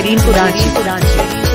जेरीन पुरानी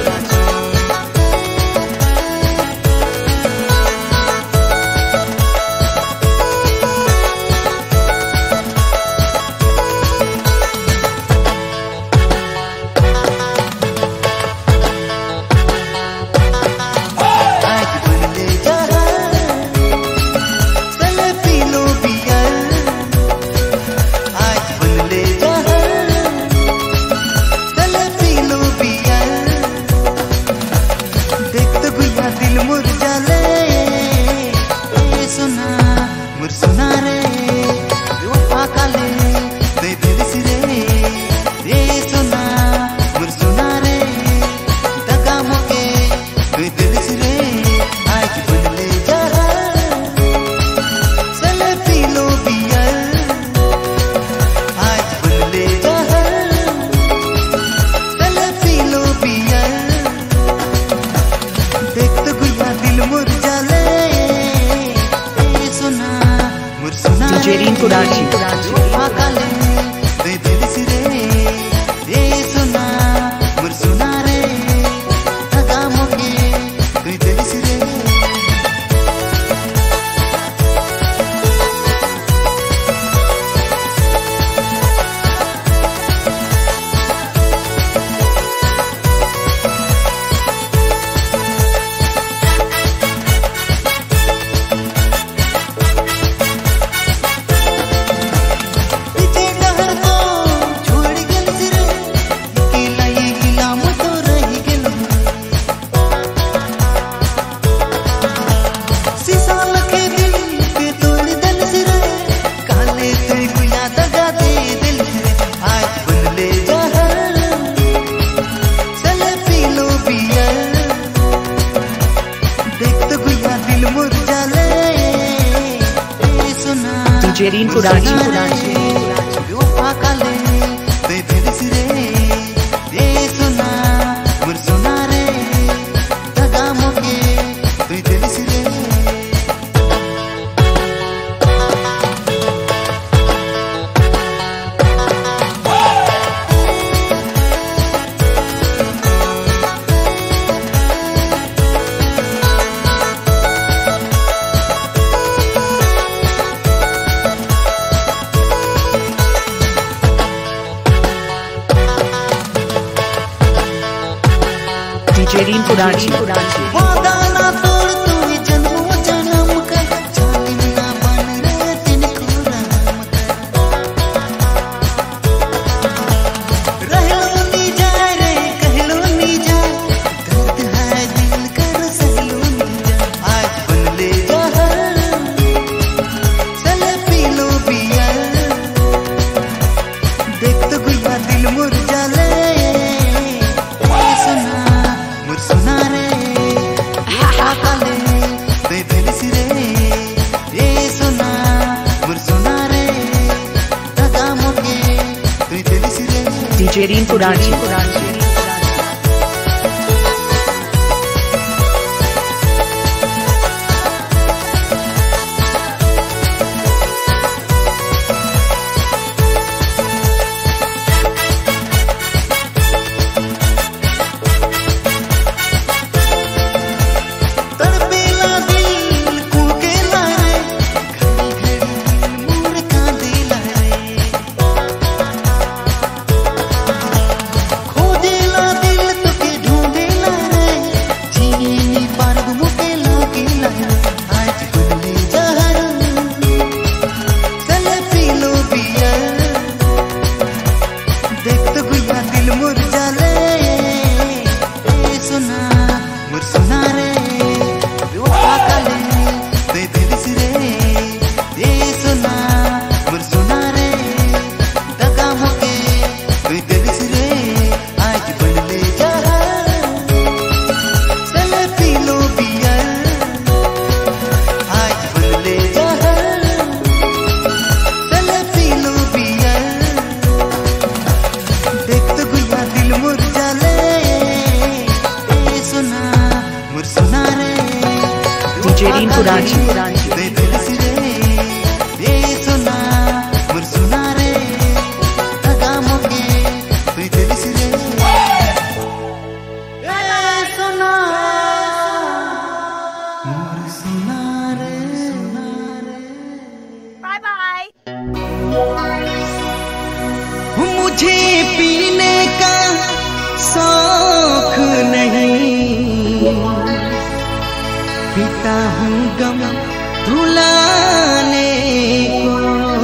जेरीन पुरानी जेरीन पुरानी जेरीन पुरानी जेरीन पुरानी जेरीन पुरानी बाय बाय। मुझे पीने का शौक नहीं, पीता हूँ गम रुलाने को।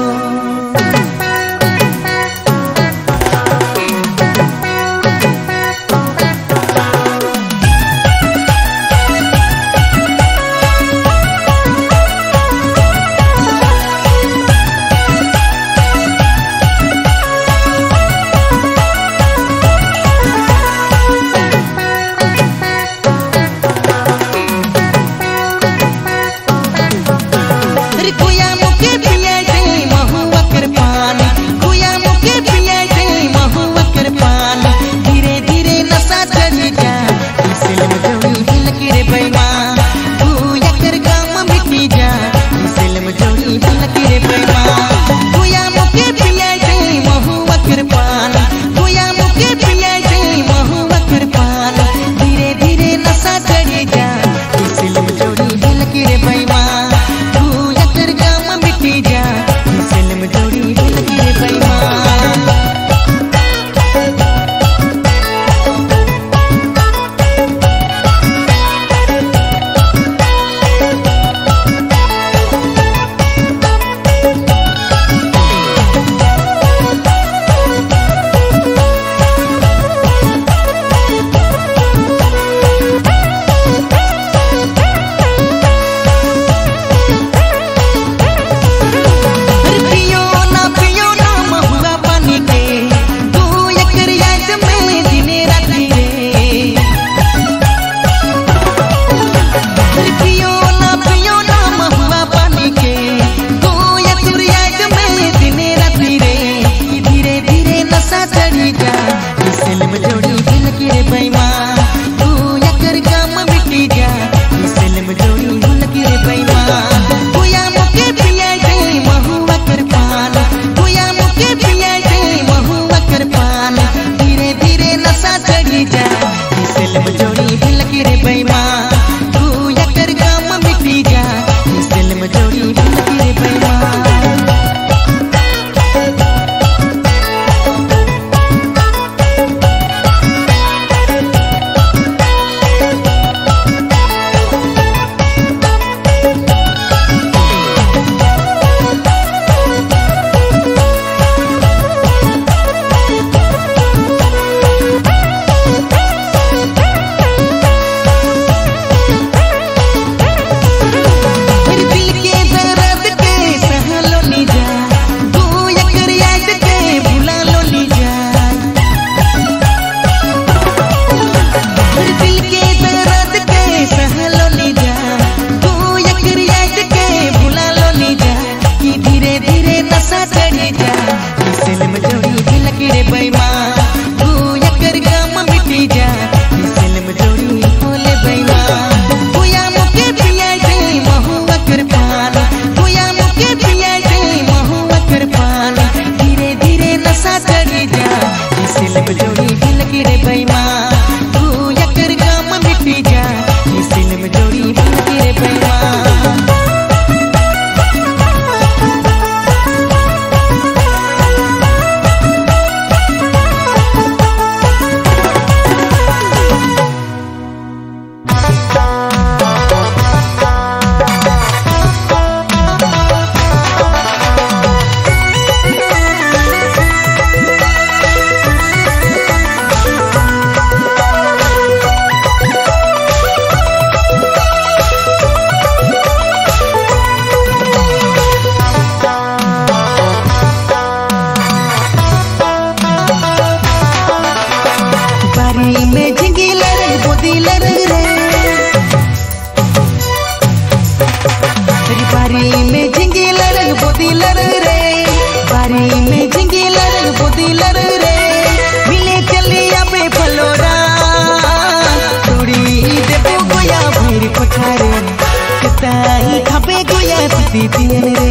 दीदियन रे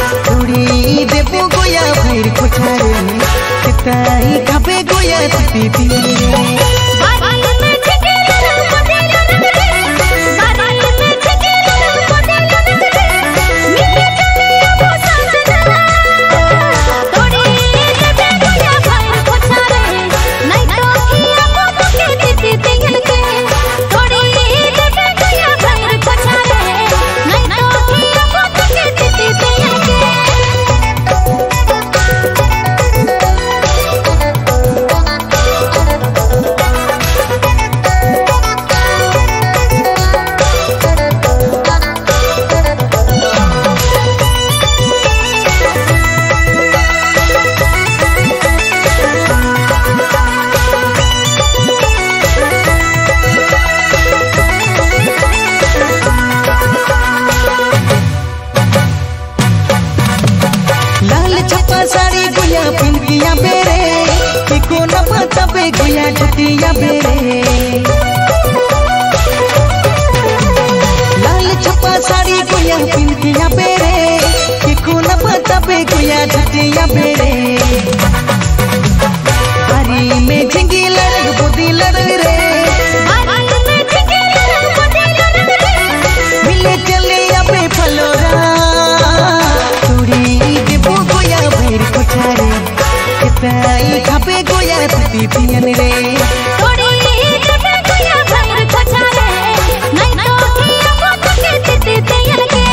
उड़ी देबो गोया भैर कोठारे किताई खाबे गोया दीदियन रे बारी में ठिके रे बारी में ठिके झुटिया बेरे लाल छपा साड़ी गोया पिंकिया बेरे के कोना बताबे गोया झुटिया बेरे हरी में झिंगी लड़क बुद्धि लड़ रे मिले चले अबे फलोरा तुड़ी देबो गोया भैर कोठारे किताई खाबे गोया पिपी पियन रे थोड़ी देबे गोया भैर कोठारे नहीं तो किया बात के तिते तियन के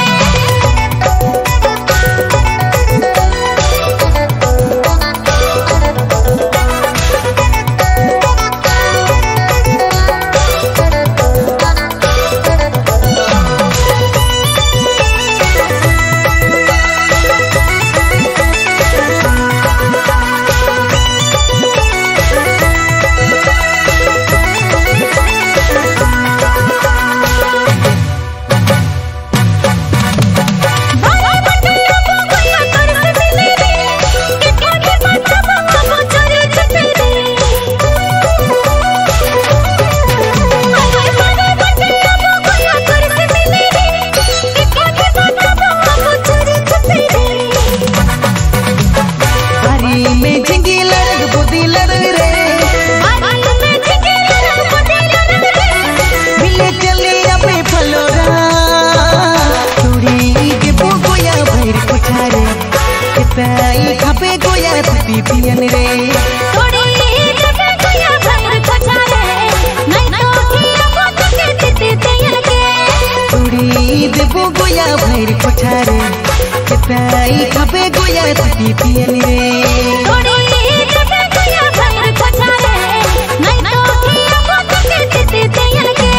खाबे गोया पिपी पियन रे थोड़ी देबे गोया भैर कोठारे नहीं तो किया बात के तिते तियन के तुड़ी देबो गोया भैर कोठारे किताई खाबे गोया पिपी पियन रे थोड़ी देबे गोया भैर कोठारे नहीं तो किया बात के तिते तियन के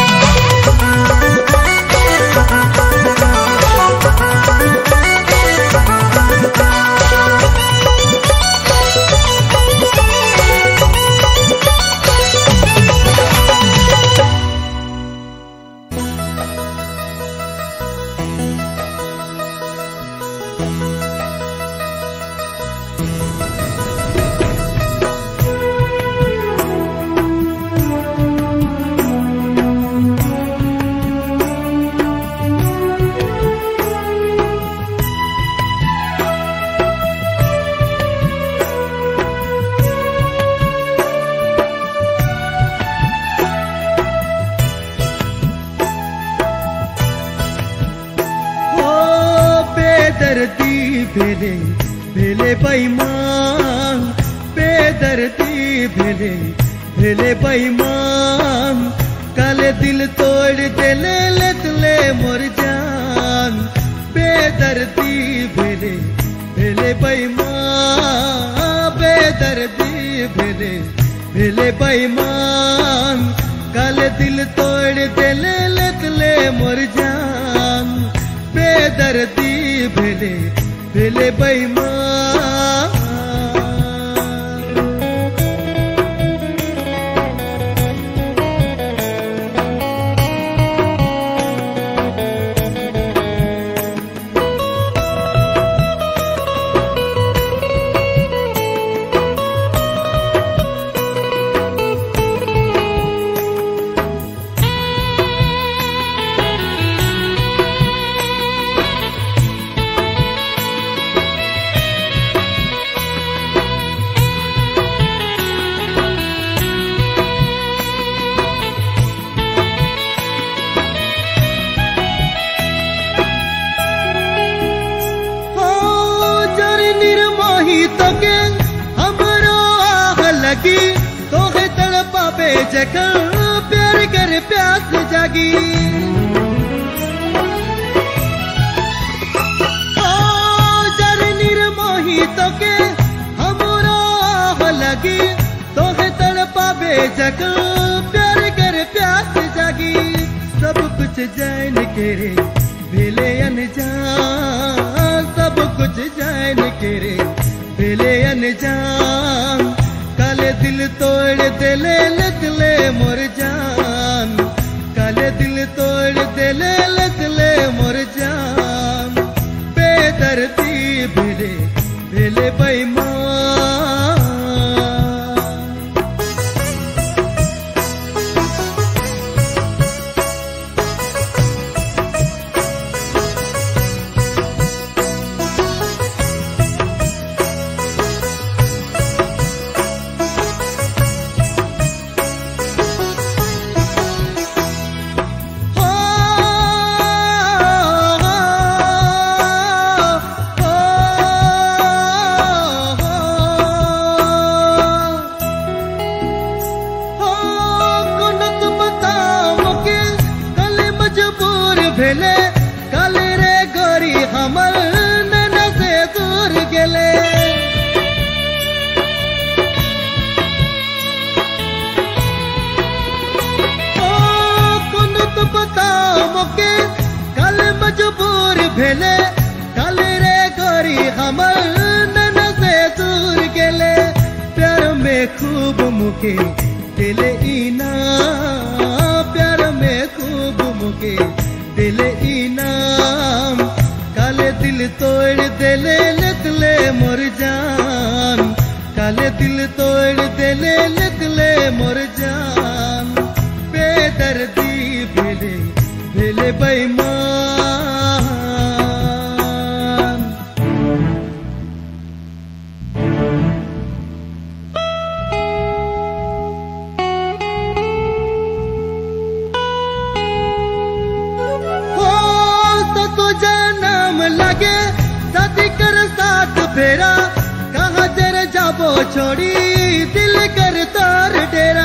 बेदर्दी भेले भेले बेईमान बेदर्दी भेले भेले बेईमान काले दिल तोड़ देले लतले मोर जान बेदर्दी भेले भेले बेईमान बेदर्दी भेले भेले बेईमान काले दिल तोड़ देले लतले मोर जान बेदर्दी भेले भेले बेईमान तोके हमरो आह लगी तोहे तड़पा बेजगह प्यार कर प्यास जागी ओ जर निर्मोही तोके हमरो आह लगी तोहे तड़पा बेजगह प्यार कर प्यास जागी सब कुछ जान के रे भेले अनजान सब कुछ जान के रे भेले अनजान काले दिल तोड़ देले लतले मोर जान काले दिल तोड़ देले लतले मोर जान बेदर्दी भेले भेले बेईमान मजबूर भेले काले रे गोरी हमर नन से दूर गेले प्यार में खूब मुके दिले इनाम प्यार में खूब मुके दिले इनाम काले दिल तोड़ दिले निकले मोर जान काले दिल तोड़ दिले निकले मोर जान बेदर्दी भेले भेले बेईमान लगे शादी कर साथ फेरा कहाँ तेरे जाबो छोड़ी दिल कर तार डेरा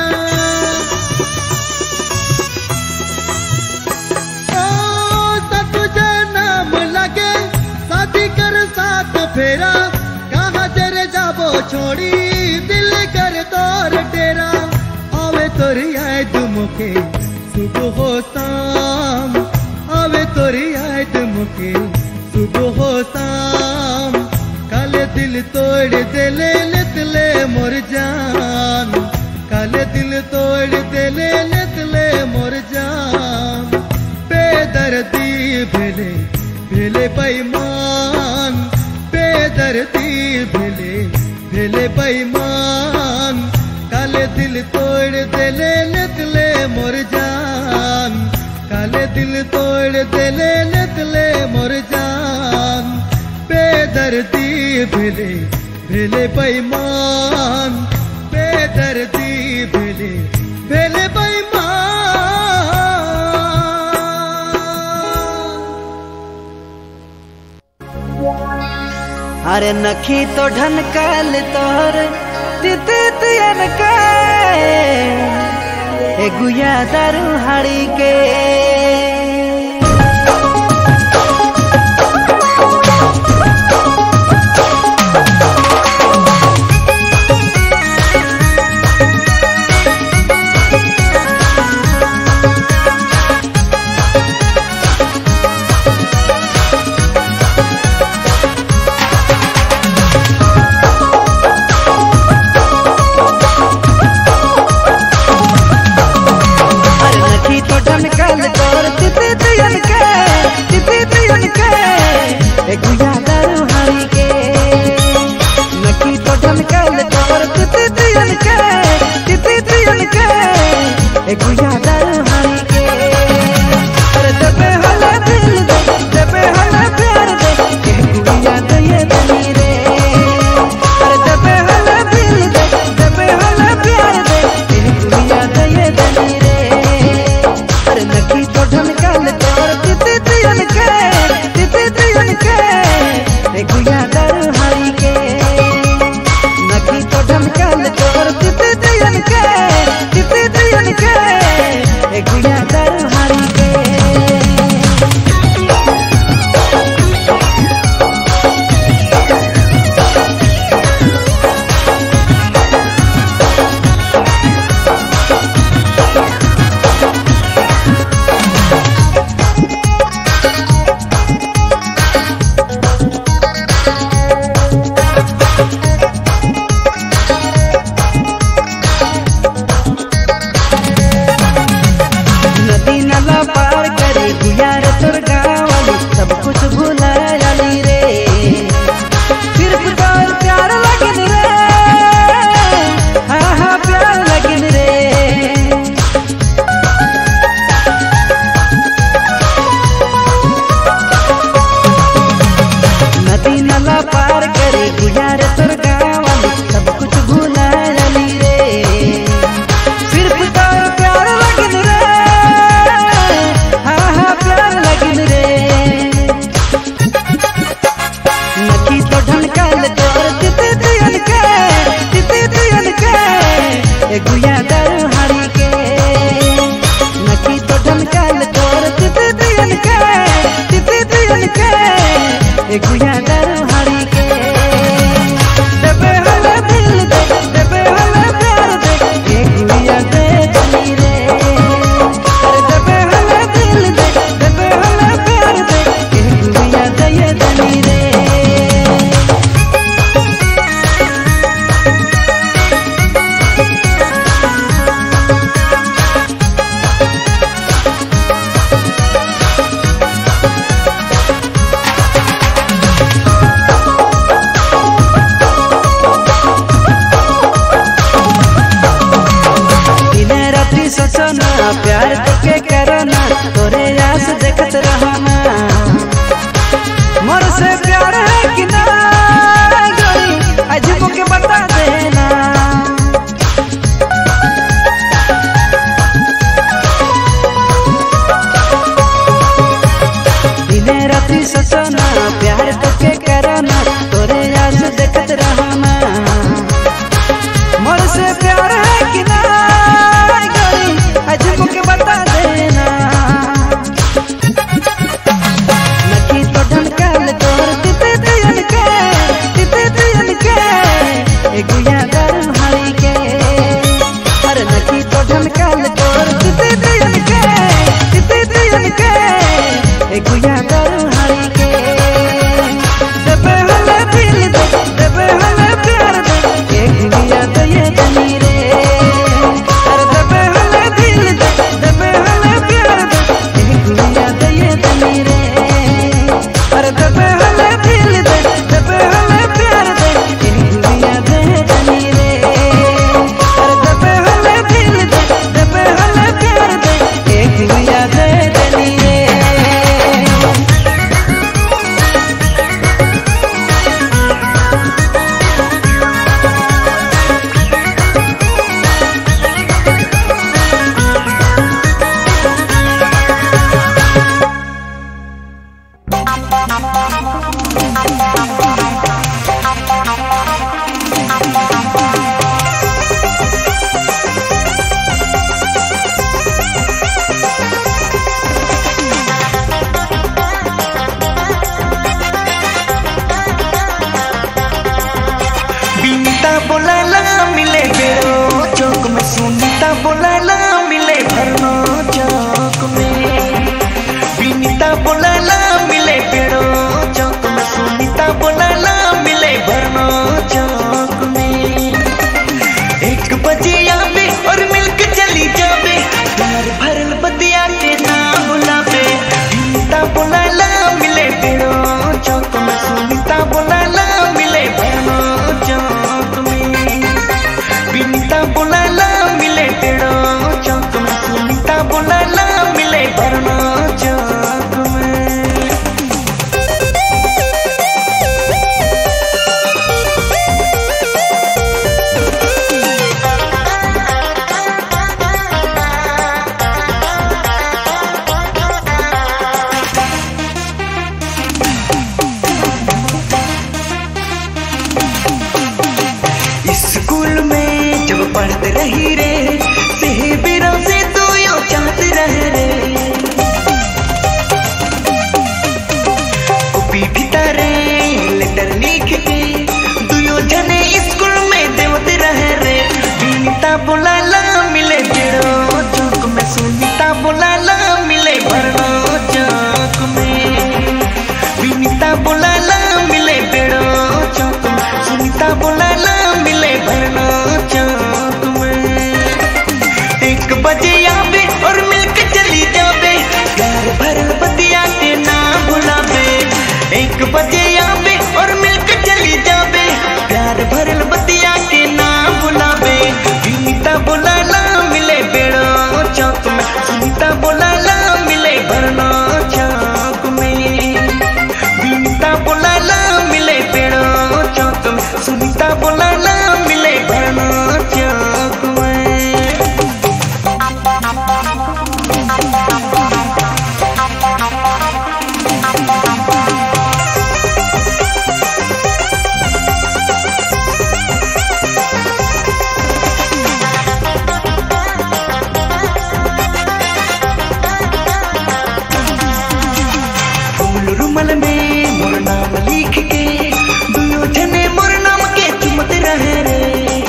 तुझे नाम लगे शादी कर साथ फेरा कहाँ तेरे जाबो छोड़ी दिल कर तार डेरा आवे तोरी याद मुके सुबह हो शाम आवे तोरी याद मुके सुबह हो शाम काले दिल तोड़ दिले निकले मोर जान काले दिल तोड़ दिले निकले मोर जान बेदर्दी भेले भेले बेईमान बेदर्दी भेले भेले बेईमान काले दिल तोड़ दिले निकले मोर जान काले दिल तोड़ दिले निकले मोर जान बेदर्दी भेले भेले बेईमान बेदर्दी भेले भेले बेईमान अरे नखी तो ढनकल तोर तितियन के ए गुया दारू हाड़ी के राती ससना प्यार तो के करना तोरे आस देखत रहना मोर से प्यार है कि ना गोरी आज मुझे बता देना नखी तो ढनकाल तोर तिते तियन के ए गुया दारू हरी के अरे नखी तो ढनकाल तोर तिते तियन के ए गुया दारू हरी के दबे हले दिल दे दबे हले प्यार दे ए गुया तो ये दनी रे अरे दबे हले दिल दे दबे हले प्यार दे ए गुया तो ये दनी रे अरे दबे हले दिल दे दबे हले प्यार दे ए गुया तो ये दनी रे अरे दबे हले दिल दे दबे हले प्यार दे ए गुया तो ये दनी रे। बोलाला मिले बेरो चौक में सुनीता बोलाला मिले भरनो चौक में विनीता बोलाला मिले बेरो चौक में सुनीता बोलाला मिले भरनो चौक में 1 बजे आवे और मिलके चली जावे प्यार भरल बतिया के ना बुलावे विनीता बोलाला मिले बेरो चौक में सुनीता बोलाला मिले भरनो चौक विनीता बोलाला मिले पेड़ो चौक में सुनीता बोलाला मिले भरनो चौक में। स्कूल में जब पढ़ते रही रे सेहबीरों से तू यो चाहते रहे रे कॉपी भीतरे लेटर लिख के दुयो जने स्कूल में देवते रहे रे विनीता बोलाला मिले बेड़ो चौक में सुनीता बोलाला मिले भरनो चौक में विनीता बोलाला मिले बेड़ो चौक में सुनीता बोलाला मिले भरनो चौक में 1 बजे आवे और मिलके चली जावे प्यार भरल बतिया के ना भुलावे 1 बजे आवे और मिलके चली जावे प्यार भरल बतिया के ना भुलावे विनीता बोलाला मिले बेड़ो चौक में सुनीता बोलाला मिले भरनो चौक में विनीता बोलाला मिले बेड़ो चौक में सुनीता बोलाला मिले भरनो चौक में। फूल रुमाल में मोर नाम लिख के दुयो जने मोर नाम के चुमत रहे रे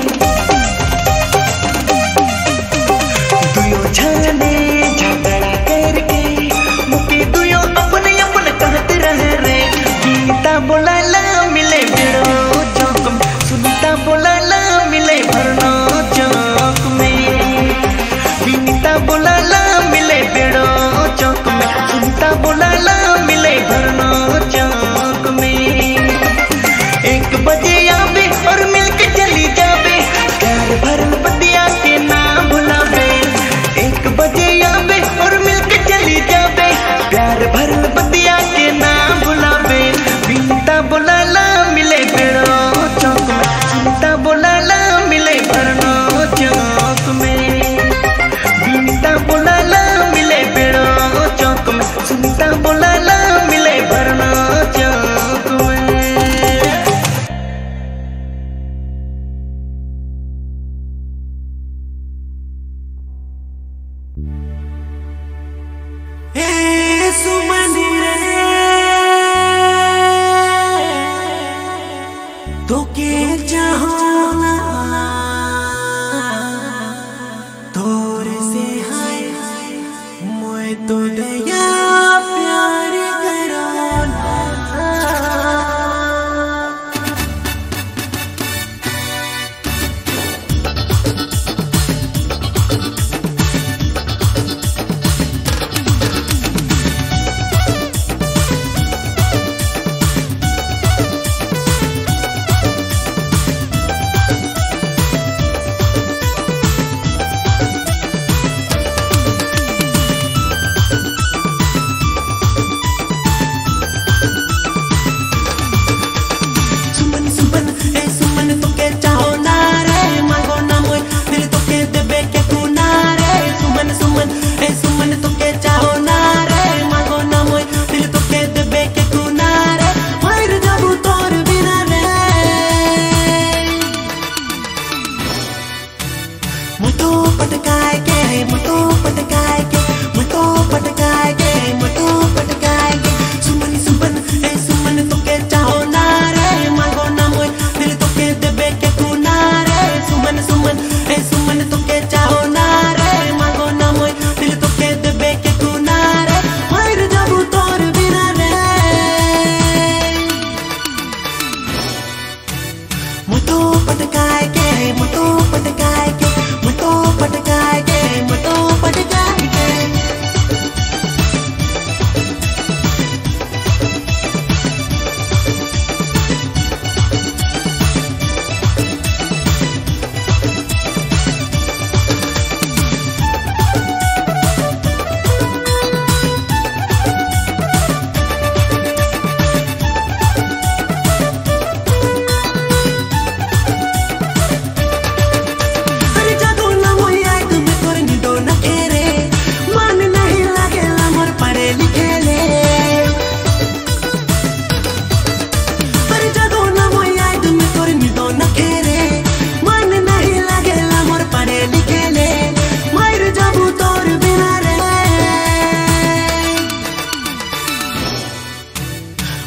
दुयो जने झगड़ा करके मुके दुयो अपने अपने कहते रहे रे विनीता बोलाला मिले बेड़ो चौक में सुनीता बोलाला मिले भरनो चौक में विनीता बोलाला मिले बेड़ो चौक में सुनीता बोलाला मिले भरनो चौक में 1 बजे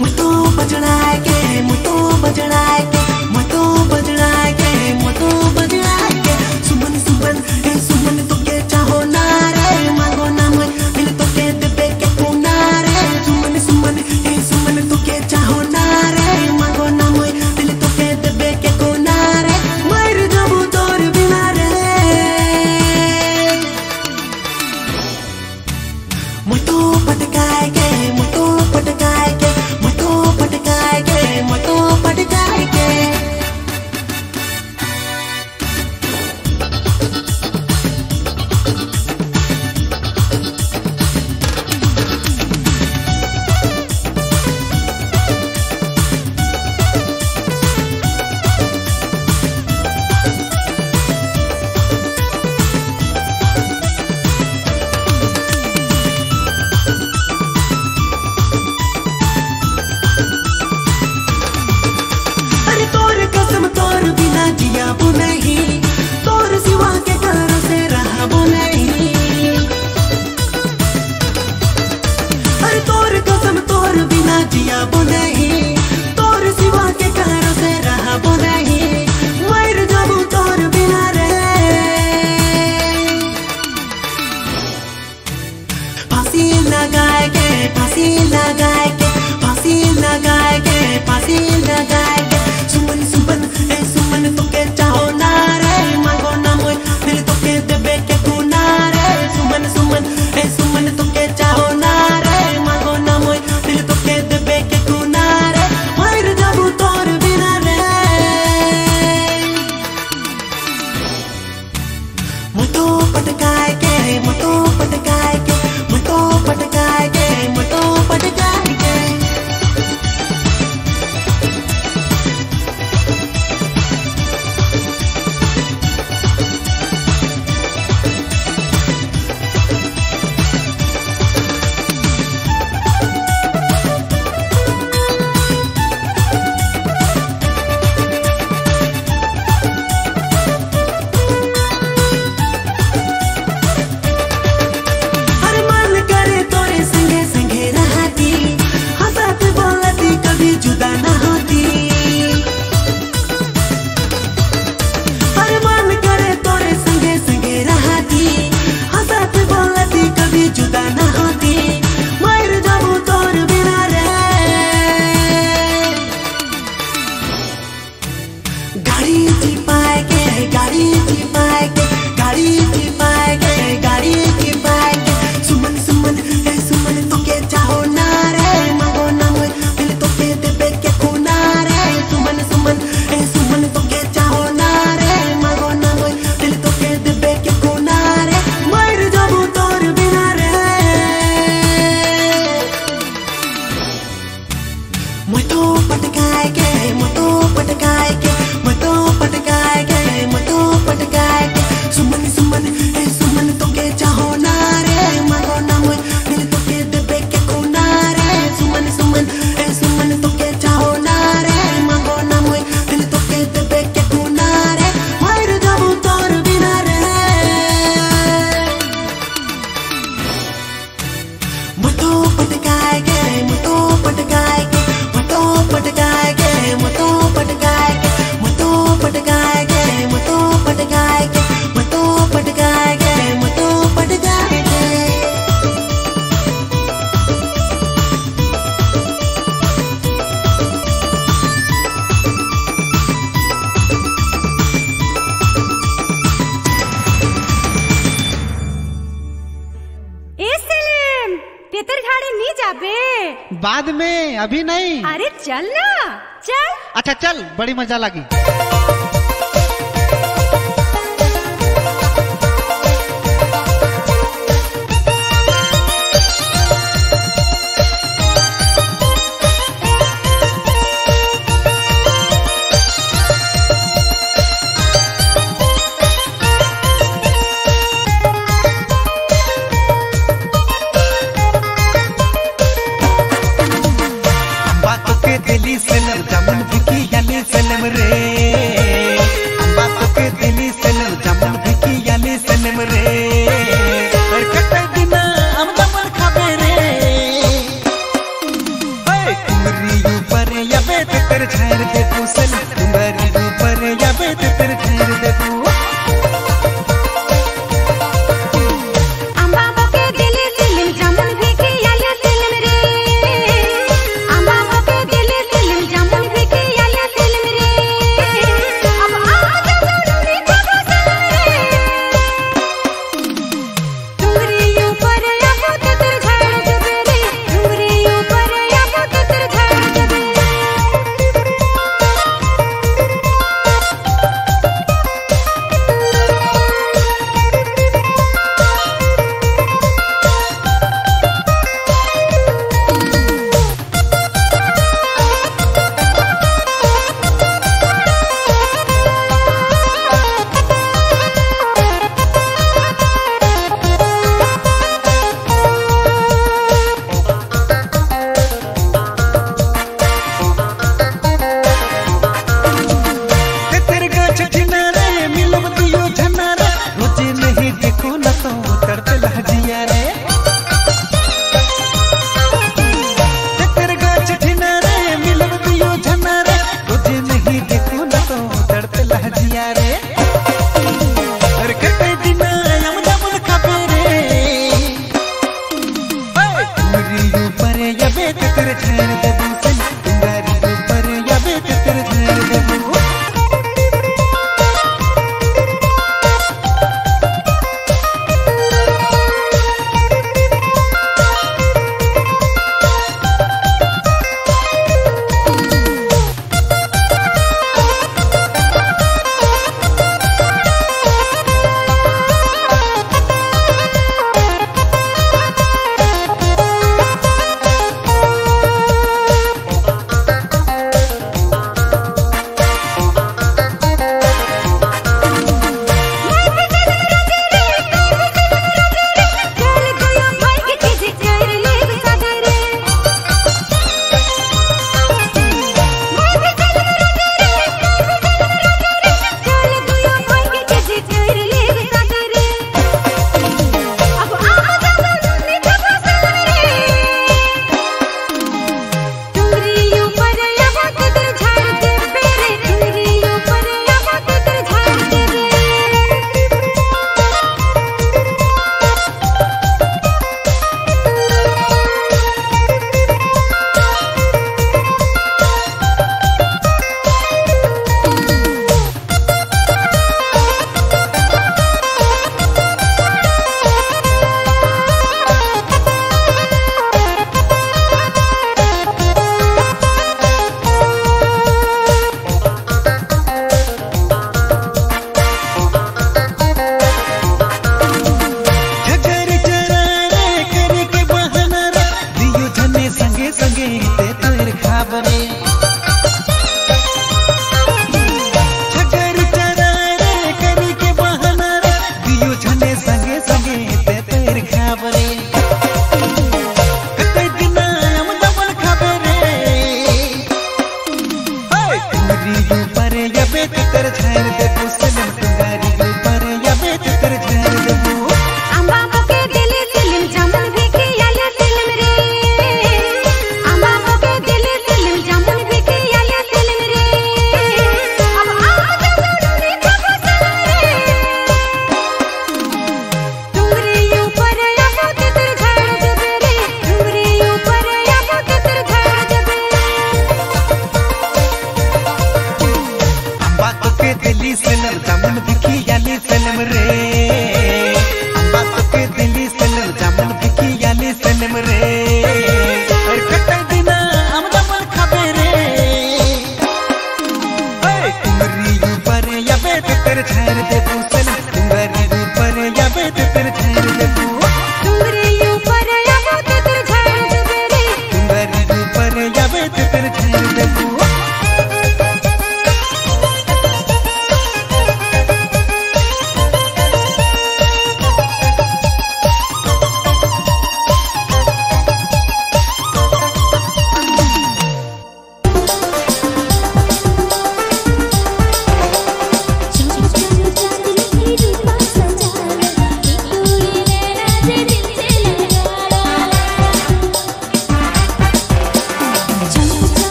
मुतो बजना के मुतो बजना के मुतो बजना के मुतो बजना के सुमन सुमन ए सुमन तो के चाहो ना रे मांगो ना मैं दिल तो के दबे के कोना रे सुमन सुमन ए सुमन तो के चाहो ना रे मांगो ना मैं दिल तो के दबे के कोना रे मर जाबू तोर बिना रे मुतो पटकाए के मुतो पटकाए के मुतो पटकाए के मुतो पटकाए के बाद में, अभी नहीं। अरे चल ना, चल। अच्छा चल, बड़ी मजा लगी। दिली सनम जामुन भिकी यानी सनम रे, बातों के दिली सनम जामुन भिकी यानी सनम रे, और कटे बिना हम जामुन खाबे रे, तुम्हारी ऊपर या बेत तेरे झाड़ दे पूसन तुम्हारी ऊपर या बेत तेरे झाड़ दे पू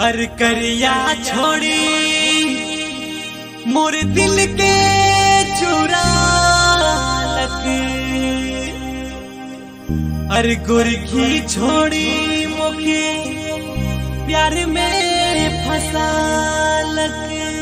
हर करिया छोड़ी मोर दिल के चुरा लक, हर गुरखी छोड़ी मोके प्यार में फंसा लक।